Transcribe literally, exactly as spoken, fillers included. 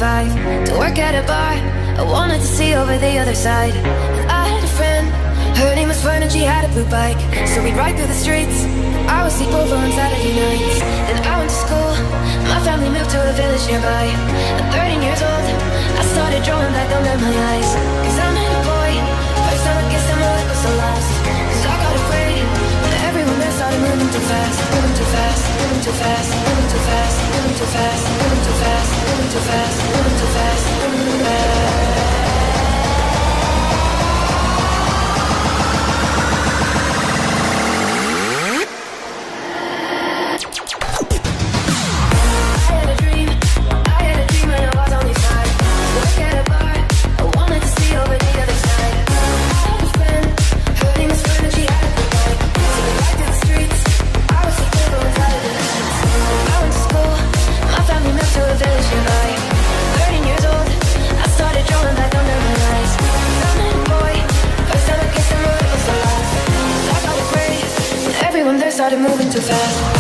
five to work at a bar. I wanted to see over the other side. And I had a friend, her name was Fern, and she had a blue bike. So we'd ride through the streets. I would sleep over on Saturday nights. Then I went to school. My family moved to a village nearby. At thirteen years old, I started drawing back under my eyes. Cause I'm a boy. First time I kissed him, my life was so lost. Cause I got afraid, but everyone there started moving too fast. Moving too fast, moving too fast, moving too fast, moving too fast, moving too fast, moving too fast, moving too fast, moving too fast. Started moving too fast.